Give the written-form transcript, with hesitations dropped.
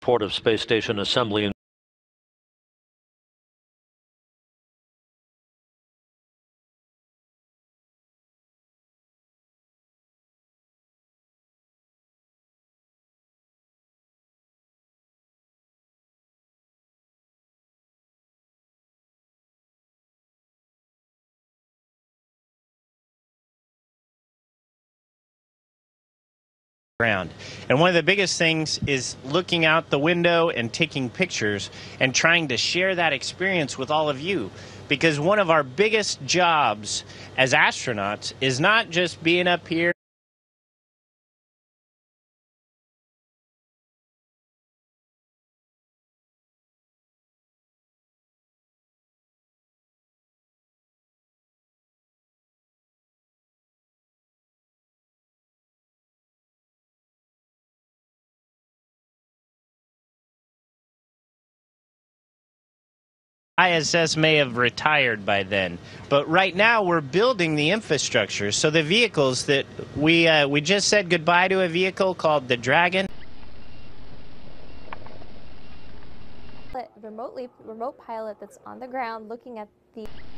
report of space station assembly and ground. And one of the biggest things is looking out the window and taking pictures and trying to share that experience with all of you. Because one of our biggest jobs as astronauts is not just being up here ISS may have retired by then, but right now we're building the infrastructure. So the vehicles that we just said goodbye to a vehicle called the Dragon. Remote pilot that's on the ground looking at the